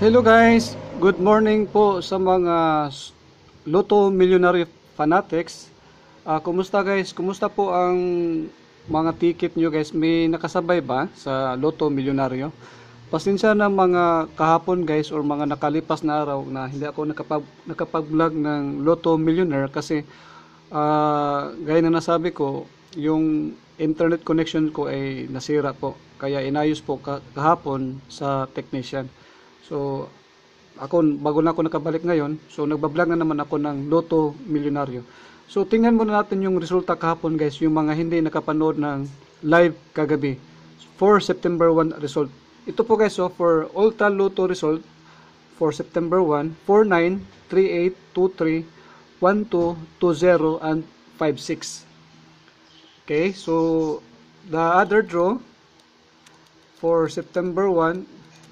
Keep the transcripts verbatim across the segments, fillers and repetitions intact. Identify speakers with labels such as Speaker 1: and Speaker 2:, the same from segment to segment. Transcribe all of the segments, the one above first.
Speaker 1: Hello guys, good morning po sa mga s- Lotto Millionaire fanatics. Ah, kumusta guys? Kumusta po ang mga ticket nyo guys? May nakasabay ba sa Lotto Millionaire? Pasensya na mga kahapon guys or mga nakalipas na araw na hindi ako nakapag nakapag-vlog ng Lotto Millionaire kasi ah, gaya na nasabi ko, yung internet connection ko ay nasira po. Kaya inayos po ka- kahapon sa technician. So, ako, bago na ako nakabalik ngayon, so nagbablog na naman ako ng Lotto Milyonaryo. So, tingnan muna natin yung resulta kahapon guys, yung mga hindi nakapanood ng live kagabi. For September first result. Ito po guys, so for Ultra Lotto result, for September first, four nine, three eight, two three, one two, two zero, and five six. Okay, so the other draw for September first,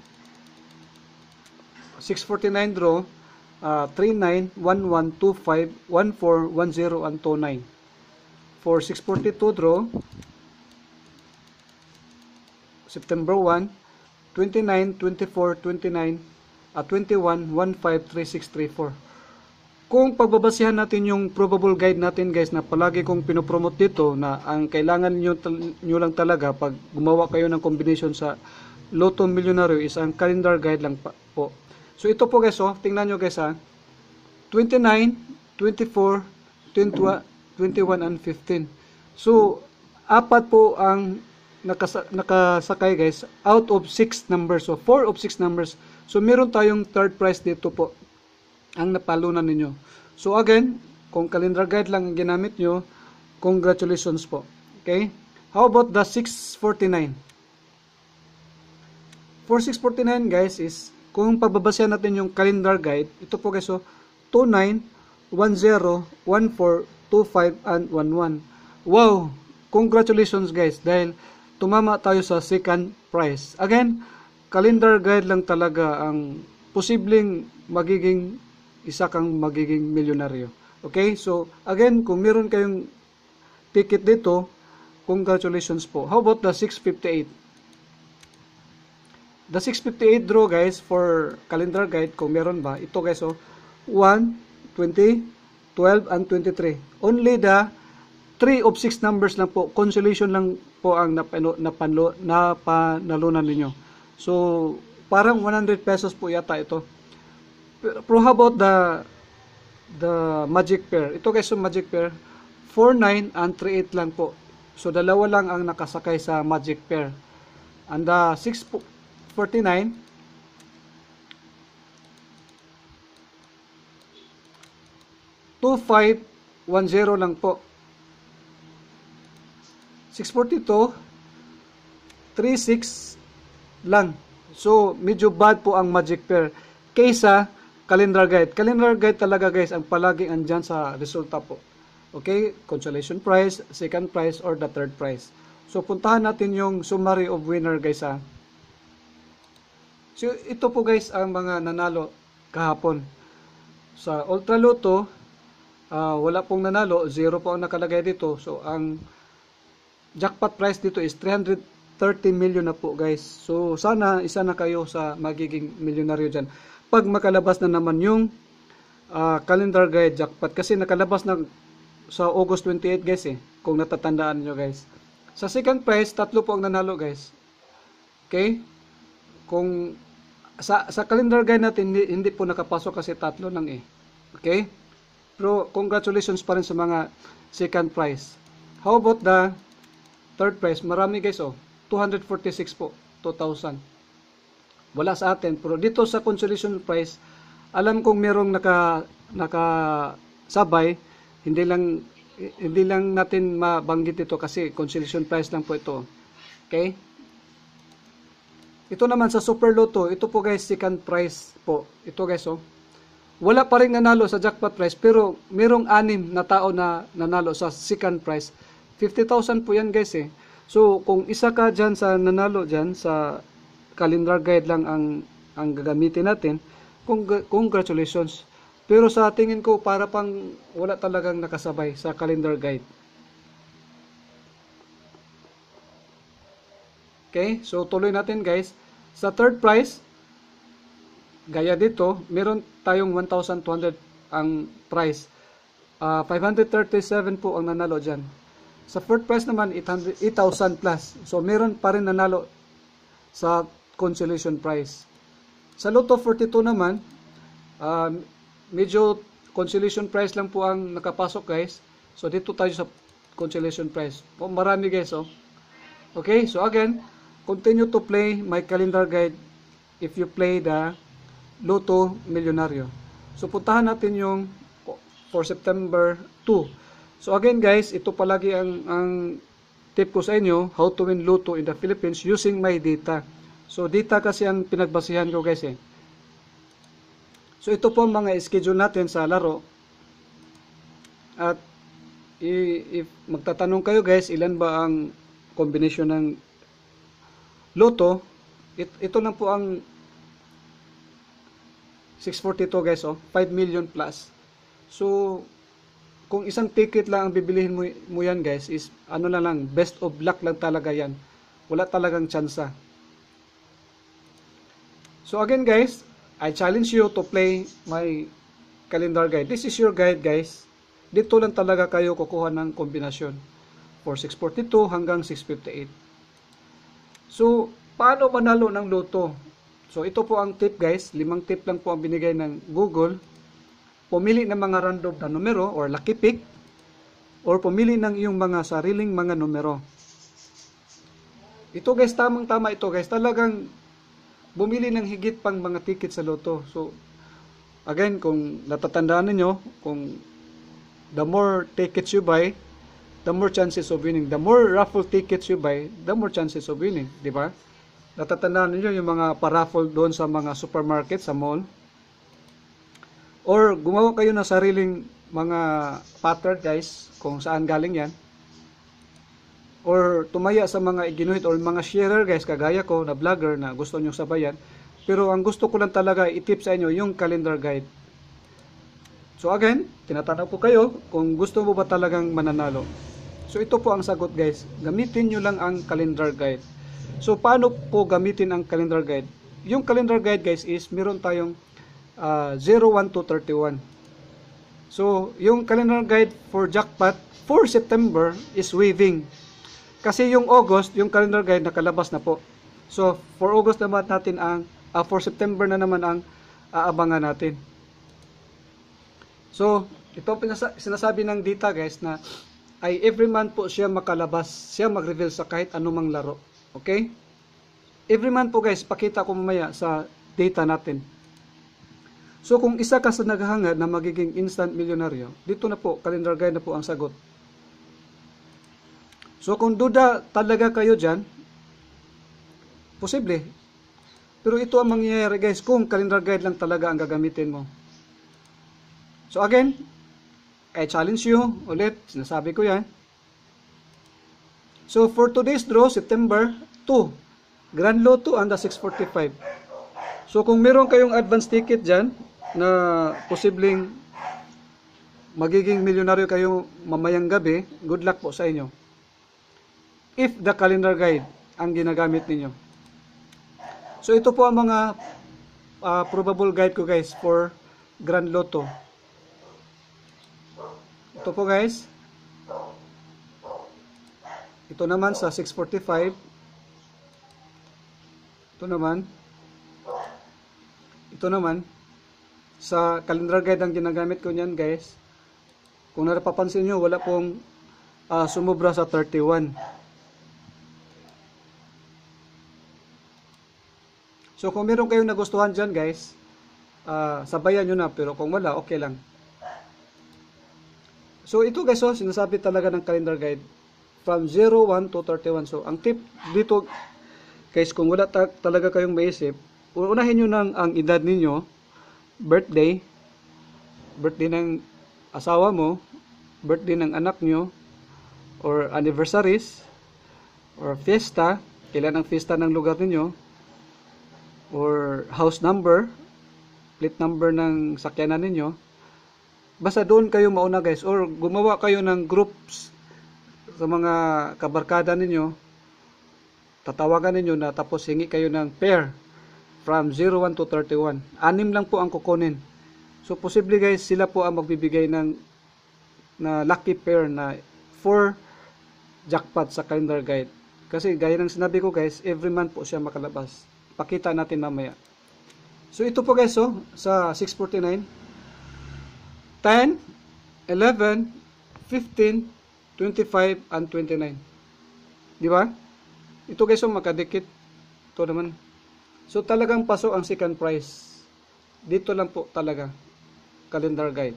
Speaker 1: six forty-nine draw, uh, three nine, one one, two five, one four, one zero, and two nine. For six forty-two draw, September first, twenty-nine, twenty-four, twenty-nine, uh, twenty-one, fifteen, thirty-six, thirty-four. Kung pagbabasihan natin yung probable guide natin guys na palagi kong pinopromote dito na ang kailangan nyo, nyo lang talaga pag gumawa kayo ng combination sa Lotto Milyonaryo is ang calendar guide lang pa, po. So ito po guys, oh, tingnan nyo guys ha. twenty-nine, twenty-four, twenty-one, and fifteen. So, apat po ang nakasa nakasakay guys out of six numbers. So, four of six numbers. So, meron tayong third prize dito po ang napalunan ninyo. So, again, kung calendar guide lang ang ginamit nyo, congratulations po. Okay? How about the six forty-nine? For six forty-nine guys is kung pagbabasyan natin yung calendar guide, ito po guys, so two nine, one zero, one four, two five, and one one. Wow! Congratulations guys dahil tumama tayo sa second prize. Again, calendar guide lang talaga ang posibleng magiging isa kang magiging milyonaryo. Okay? So, again, kung meron kayong ticket dito, congratulations po. How about the six fifty-eight? The six fifty-eight draw guys for calendar guide kung meron ba, ito guys oh, one, twenty, twelve, and twenty-three. Only the three of six numbers lang po, consolation lang po ang napano, napanlo, napanalunan ninyo. So, parang one hundred pesos po yata ito. Pero, pero how about the the magic pair? Ito guys yung magic pair, four nine and three eight lang po. So, dalawa lang ang nakasakay sa magic pair. And the six forty-nine, two five one zero lang po. six forty-two, three six lang. So, medyo bad po ang magic pair kaysa calendar guide. Calendar guide talaga guys ang palaging andyan sa resulta po. Okay? Consolation prize, second prize, or the third prize. So, puntahan natin yung summary of winner guys ha. So, ito po guys ang mga nanalo kahapon. Sa Ultra Lotto, uh, wala pong nanalo, zero po ang nakalagay dito. So, ang jackpot prize dito is three hundred thirty million na po guys. So, sana isa na kayo sa magiging milyonaryo dyan. Pag makalabas na naman yung uh, calendar guide jackpot. Kasi nakalabas na sa August twenty-eight guys eh. Kung natatandaan nyo guys. Sa second prize, tatlo po ang nanalo guys. Okay? Kung sa, sa calendar guide natin, hindi, hindi po nakapasok kasi tatlo lang eh. Okay? Pero congratulations pa rin sa mga second prize. How about the third prize? Marami guys oh. two hundred forty-six po. two thousand. Wala sa atin. Pero dito sa consolation prize, alam kong merong naka, nakasabay. Hindi lang, hindi lang natin mabanggit ito kasi consolation prize lang po ito. Okay? Ito naman sa Super Lotto, ito po guys, second prize po. Ito guys, oh. Wala pa rin nanalo sa jackpot prize, pero merong anim na tao na nanalo sa second prize. fifty thousand po yan guys eh. So, kung isa ka dyan sa nanalo dyan, sa calendar guide lang ang, ang gagamitin natin, cong congratulations. Pero sa tingin ko, para pang wala talagang nakasabay sa calendar guide. Okay, so tuloy natin guys. Sa third prize, Gaya dito, meron tayong one thousand two hundred ang price. Uh, five hundred thirty-seven po ang nanalo dyan. Sa fourth prize naman, eight thousand plus. So, meron pa rin nanalo sa consolation prize. Sa Lotto forty-two naman, uh, medyo consolation prize lang po ang nakapasok guys. So, dito tayo sa consolation prize. O, marami guys, oh. Okay, so again, continue to play my calendar guide if you play the Lotto Milyonaryo. So, puntahan natin yung for September two. So, again guys, ito palagi ang, ang tip ko sa inyo, how to win Lotto in the Philippines using my data. So, data kasi ang pinagbasihan ko guys eh. So, ito po ang mga schedule natin sa laro. At, if magtatanong kayo guys, ilan ba ang combination ng Lotto, it, ito lang po ang six forty-two guys, oh, five million plus. So, kung isang ticket lang ang bibilihin mo, mo yan guys, is ano na lang, best of luck lang talaga yan. Wala talagang tsansa. So again guys, I challenge you to play my calendar guide. This is your guide guys. Dito lang talaga kayo kukuha ng kombinasyon. For six forty-two hanggang six fifty-eight. So, paano manalo ng Lotto? So, ito po ang tip guys. Limang tip lang po ang binigay ng Google. Pumili ng mga random na numero or lucky pick. Or pumili ng iyong mga sariling mga numero. Ito guys, tamang-tama ito guys. Talagang bumili ng higit pang mga ticket sa Lotto. So, again, kung natatandaan niyo, kung the more tickets you buy, the more chances of winning. The more raffle tickets you buy, the more chances of winning. Di ba? Natatandaan niyo yung mga pa-raffle doon sa mga supermarket, sa mall. Or gumawa kayo ng sariling mga pattern guys, kung saan galing yan. Or tumaya sa mga iginuhit or mga sharer guys, kagaya ko na vlogger na gusto nyo sabayan. Pero ang gusto ko lang talaga i-tip sa inyo yung calendar guide. So again, tinatanong ko kayo kung gusto mo ba talagang mananalo. So ito po ang sagot guys, gamitin nyo lang ang calendar guide. So paano po gamitin ang calendar guide? Yung calendar guide guys is meron tayong uh, zero, one to thirty-one. So yung calendar guide for jackpot for September is waiving. Kasi yung August, yung calendar guide nakalabas na po. So for August naman natin ang, uh, for September na naman ang aabangan natin. So ito sinasabi ng data guys na ay every month po siya makalabas, siya mag-reveal sa kahit anumang laro. Okay? Every month po guys, pakita ko mamaya sa data natin. So kung isa ka sa naghahangad na magiging instant milyonaryo, dito na po, calendar guide na po ang sagot. So kung duda talaga kayo dyan, posible. Pero ito ang mangyayari guys, kung calendar guide lang talaga ang gagamitin mo. So again, I challenge you, ulit, sinasabi ko yan. So for today's draw, September two, Grand Lotto and the six forty-five. So kung meron kayong advance ticket dyan, na posibleng magiging milyonaryo kayo mamayang gabi, good luck po sa inyo. If the calendar guide ang ginagamit ninyo. So ito po ang mga uh, probable guide ko guys for Grand Lotto. Ito po guys. Ito naman sa six forty-five. Ito naman. Ito naman. Sa calendar guide ang ginagamit ko niyan guys. Kung napapansin nyo, wala pong uh, sumubra sa thirty-one. So kung meron kayong nagustuhan dyan guys, uh, sabayan nyo na. Pero kung wala, okay lang. So ito guys, oh, sinasabi talaga ng calendar guide. From zero, one to thirty-one. So ang tip dito guys, kung wala ta talaga kayong maisip, unahin nyo ng ang edad ninyo, birthday, birthday ng asawa mo, birthday ng anak nyo, or anniversaries, or fiesta, kailan ang fiesta ng lugar ninyo, or house number, plate number ng sakyanan ninyo. Basta doon kayo mauna guys, or gumawa kayo ng groups sa mga kabarkada ninyo, tatawagan ninyo na tapos hingi kayo ng pair. from zero one to thirty-one. Anim lang po ang kukunin. So posible guys, sila po ang magbibigay ng na lucky pair na four jackpot sa calendar guide. Kasi gaya ng sinabi ko guys, every month po siya makalabas. Pakita natin mamaya. So ito po guys, oh, sa six forty-nine, ten, eleven, fifteen, twenty-five, and twenty-nine. Di ba? Ito guys, oh, makadikit. Ito naman. So talagang pasok ang second prize. Dito lang po talaga. Calendar guide.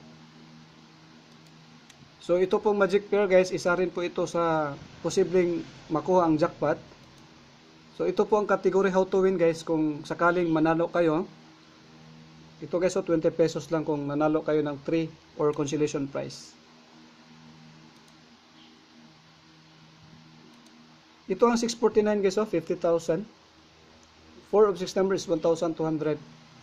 Speaker 1: So ito pong magic pair guys, isa rin po ito sa posibleng makuha ang jackpot. So ito po ang category how to win guys kung sakaling manalo kayo. Ito guys, so twenty pesos lang kung nanalo kayo ng three or consolation prize. Ito ang six forty-nine guys, so fifty thousand. four of six numbers, one thousand two hundred.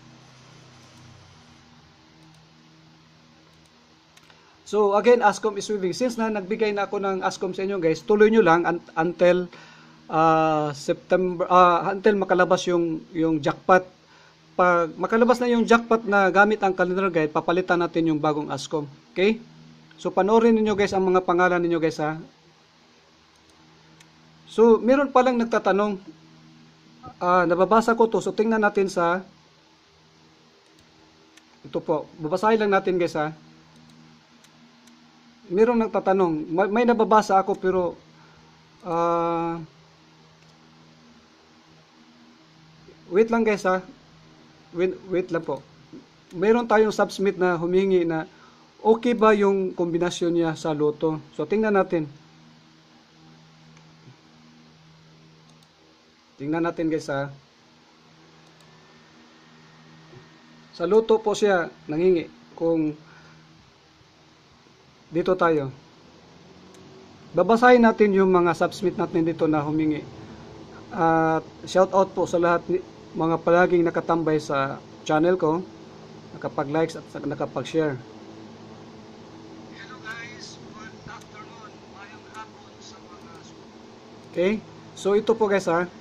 Speaker 1: So again, Ascom is moving. Since na nagbigay na ako ng Ascom sa inyo guys, tuloy nyo lang until uh, September, uh, until makalabas yung, yung jackpot. Pag makalabas na yung jackpot na gamit ang calendar guide, papalitan natin yung bagong Ascom. Okay? So panoorin niyo guys ang mga pangalan niyo guys ha. So meron palang nagtatanong, uh, nababasa ko to, so tingnan natin sa, ito po, babasahin lang natin guys ha. Merong nagtatanong, may, may nababasa ako pero uh, wait lang guys ha, wait, wait lang po. Meron tayong submit na humingi na okay ba yung kombinasyon niya sa loto. So tingnan natin. Tingnan natin guys ha. Sa loto po siya nangingi kung dito tayo. Babasahin natin yung mga submit natin dito na humingi. At uh, shout out po sa lahat ni, mga palaging nakatambay sa channel ko, nakapag-likes at nakapag-share. Hello guys, good afternoon, mayong hapon sa mga. Okay? So ito po guys ha.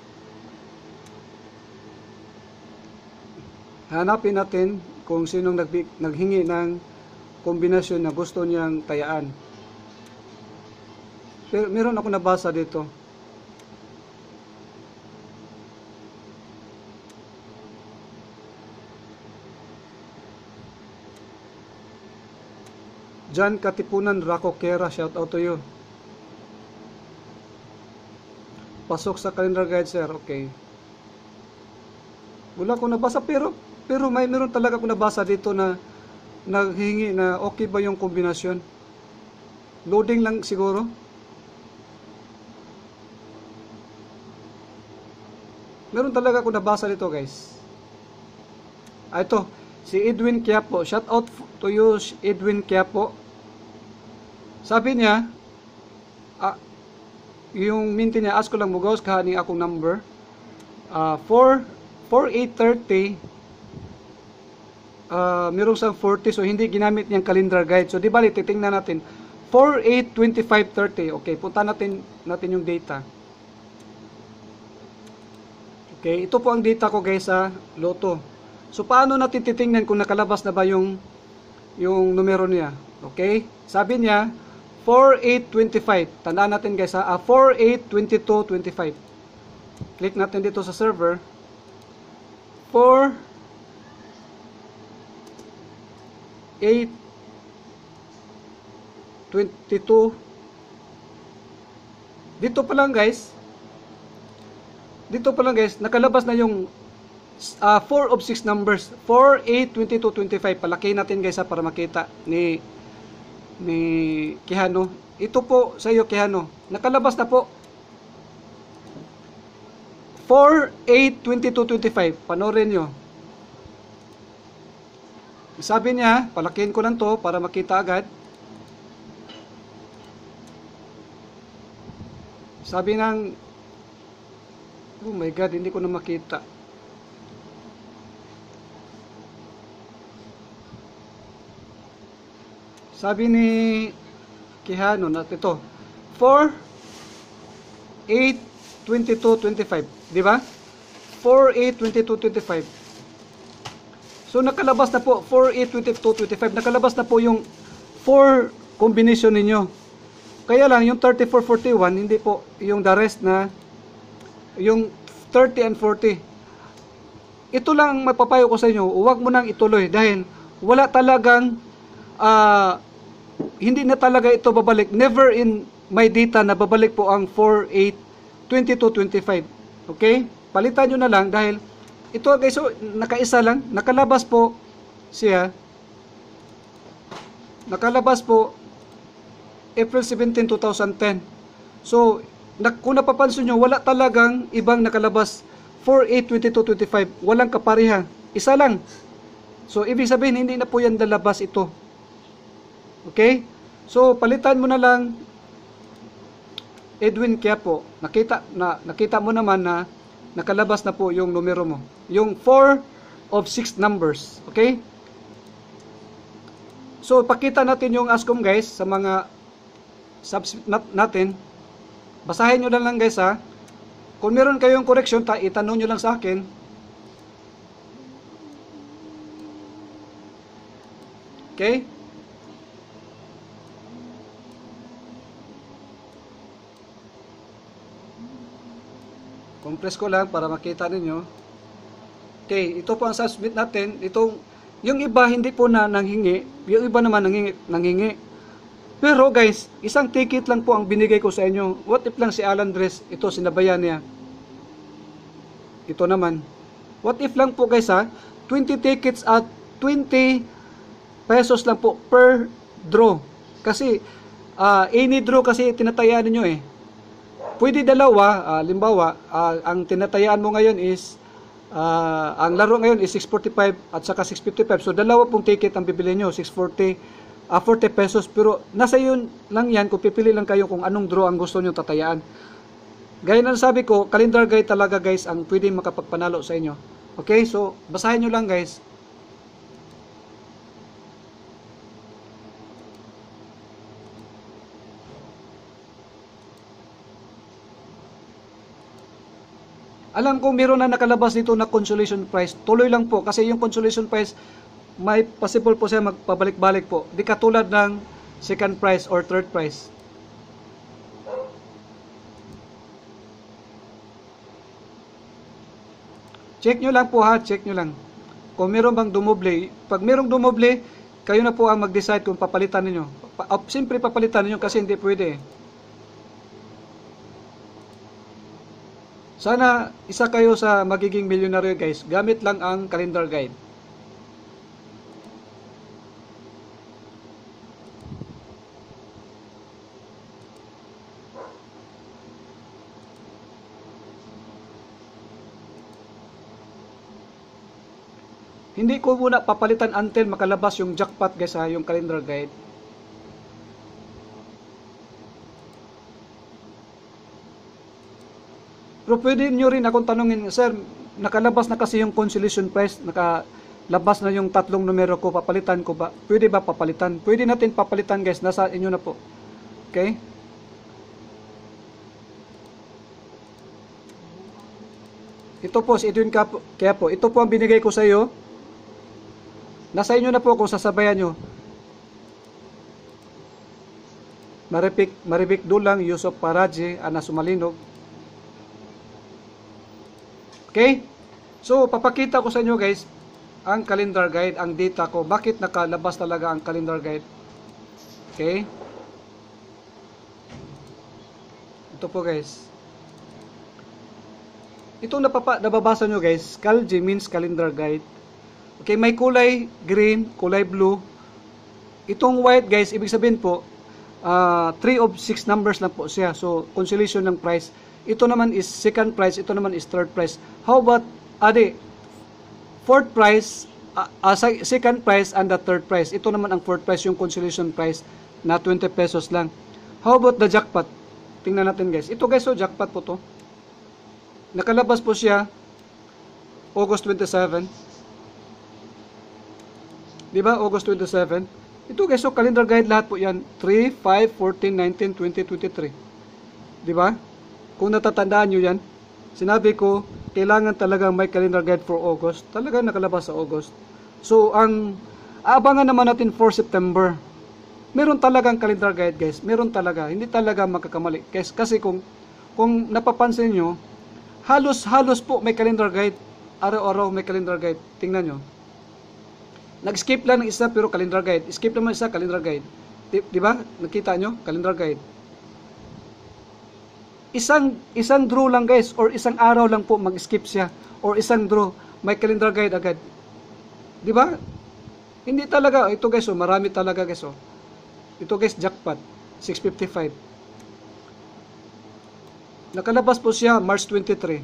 Speaker 1: Hanapin natin kung sinong naghingi ng kombinasyon na gusto niyang tayaan. Pero meron ako nabasa dito. Jan Katipunan Rakokera, shout out to you. Pasok sa calendar guide sir, okay. Wala ko nabasa pero pero may meron talaga ako nabasa dito na naghingi na okay ba yung kombinasyon. Loading lang siguro. Meron talaga ako nabasa dito guys. Ah, ito, si Edwin Quiapo. Shout out to you, Edwin Quiapo. Sabi niya, ah, yung minti niya, ask ko lang mugaws kahani akong number. Uh, four, four eight thirty. Uh, merong sa forty, so hindi ginamit niyang calendar guide. So di bali titingnan natin four eight twenty-five thirty. Okay, punta natin natin yung data. Okay, ito po ang data ko guys sa loto. So paano natin titingnan kung nakalabas na ba yung yung numero niya? Okay? Sabi niya four eight twenty-five. Tandaan natin guys ha, uh, four eight twenty-two twenty-five. Click natin dito sa server. four eight twenty-two. Dito pa lang guys, dito pa lang guys, nakalabas na yung uh, four of six numbers, four eight twenty-two twenty-five. Palaki natin guys ha, para makita ni ni Kihano. Ito po sa iyo Kihano, nakalabas na po four eight twenty-two twenty-five. Panoorin nyo. Sabi niya, palakihin ko lang to para makita agad. Sabi ng, oh my god, hindi ko na makita. Sabi ni Kihano na ito, four eight twenty-two twenty-five, di ba? four eight twenty-two twenty-five. So nakalabas na po four eight twenty-two twenty-five. Nakalabas na po yung four combination ninyo. Kaya lang yung thirty-four forty-one hindi po yung the rest na yung thirty and forty. Ito lang mapapayo ko sa inyo, huwag mo nang ituloy dahil wala talagang uh, hindi na talaga ito babalik. Never in my data na babalik po ang four eight twenty-two twenty-five. Okay? Palitan nyo na lang dahil ito guys, so, nakaisa lang. Nakalabas po siya. Nakalabas po April seventeenth two thousand ten. So, na, kung napapansin nyo, wala talagang ibang nakalabas four eight twenty-two twenty-five. Walang kapariha. Isa lang. So, ibig sabihin, hindi na po yan dalabas ito. Okay? So, palitan mo na lang Edwin Quiapo. Nakita, na, nakita mo naman na nakalabas na po yung numero mo. Yung four of six numbers. Okay? So, pakita natin yung ASCOM guys sa mga subs natin. Basahin nyo lang lang guys ha. Kung meron kayong correction, ta itanong nyo lang sa akin. Okay? Compress ko lang para makita ninyo. Okay, ito po ang submit natin. Itong, yung iba hindi po na nanghingi. Yung iba naman nanghingi. nanghingi. Pero guys, isang ticket lang po ang binigay ko sa inyo. What if lang si Alan Dres, ito sinabayan niya. Ito naman. What if lang po guys ha, twenty tickets at twenty pesos lang po per draw. Kasi, uh, any draw kasi tinatayaan ninyo eh. Pwede dalawa, uh, limbawa, uh, ang tinatayaan mo ngayon is, uh, ang laro ngayon is six forty-five at saka six fifty-five. So, dalawa pong ticket ang bibili nyo, six forty, uh, forty pesos. Pero, nasa yun lang yan, kung pipili lang kayo kung anong draw ang gusto nyo tatayaan. Gaya na sabi ko, calendar guide talaga guys ang pwede makapagpanalo sa inyo. Okay, so, basahin nyo lang guys. Alam ko meron na nakalabas dito na consolation prize. Tuloy lang po kasi yung consolation prize may possible po siya magpabalik-balik po. Di katulad ng second prize or third prize. Check nyo lang po ha, check nyo lang. Kung meron bang dumoble, pag merong dumoble, kayo na po ang mag-decide kung papalitan niyo. Pa Siyempre papalitan niyo kasi hindi pwede. Sana isa kayo sa magiging milyonaryo guys. Gamit lang ang calendar guide. Hindi ko muna papalitan until makalabas yung jackpot guys ha, yung calendar guide. Pero pwede nyo rin akong tanungin, sir, nakalabas na kasi yung consolation prize, nakalabas na yung tatlong numero ko, papalitan ko ba? Pwede ba papalitan? Pwede natin papalitan guys, nasa inyo na po. Okay? Ito po, si Edwin Quiapo, ito po ang binigay ko sa iyo. Nasa inyo na po kung sasabayan nyo. Maribik, Maribik Dulang, Yusuf Paraji, Ana Sumalinog. Okay? So, papakita ko sa inyo guys ang calendar guide, ang data ko. Bakit nakalabas talaga ang calendar guide? Okay? Ito po guys. Itong napapa, nababasa nyo guys, Calji means calendar guide. Okay, may kulay green, kulay blue. Itong white guys, ibig sabihin po, uh, three of six numbers lang po siya. So, consolation ng price. Ito naman is second prize, ito naman is third prize. How about, ade, fourth prize, uh, uh, second prize and the third prize. Ito naman ang fourth prize, yung consolation prize na twenty pesos lang. How about the jackpot? Tingnan natin guys. Ito guys, so jackpot po to. Nakalabas po siya August twenty-seven. Diba? August twenty-seven. Ito guys, so calendar guide lahat po yan. three, five, fourteen, nineteen, twenty, twenty-three. Diba? Kung natatandaan nyo yan, sinabi ko, kailangan talaga may calendar guide for August. Talaga nakalabas sa August. So, ang aabangan naman natin for September. Meron talagang calendar guide, guys. Meron talaga. Hindi talaga magkakamali. Guys, kasi kung kung napapansin nyo, halos-halos po may calendar guide. Araw-araw may calendar guide. Tingnan nyo. Nag-skip lang ng isa pero calendar guide. Skip naman isa, calendar guide. Di, di ba? Nakita nyo? Calendar guide. Isang isang draw lang, guys, or isang araw lang po mag-skip siya, or isang draw may calendar guide agad. Di ba? Hindi talaga ito, guys, oh, marami talaga, guys, oh. Ito, guys, jackpot six fifty-five. Nakalabas po siya March twenty-three.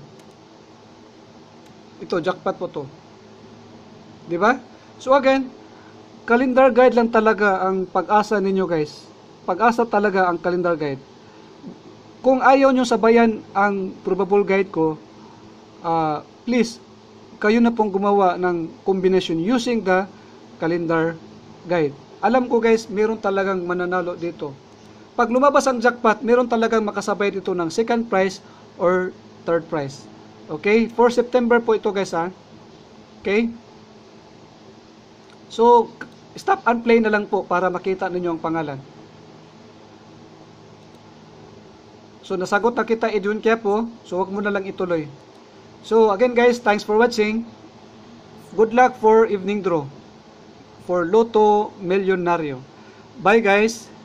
Speaker 1: Ito jackpot po to. Di ba? So again, calendar guide lang talaga ang pag-asa ninyo, guys. Pag-asa talaga ang calendar guide. Kung ayaw nyo sabayan ang probable guide ko, uh, please, kayo na pong gumawa ng combination using the calendar guide. Alam ko, guys, meron talagang mananalo dito. Pag lumabas ang jackpot, meron talagang makasabay dito ng second prize or third prize. Okay? For September po ito, guys, ha? Okay? So, stop and play na lang po para makita ninyo ang pangalan. So, nasagot na kita, Edwin Quiapo. So, wag mo na lang ituloy. So, again, guys, thanks for watching. Good luck for evening draw for Lotto Milyonaryo. Bye, guys.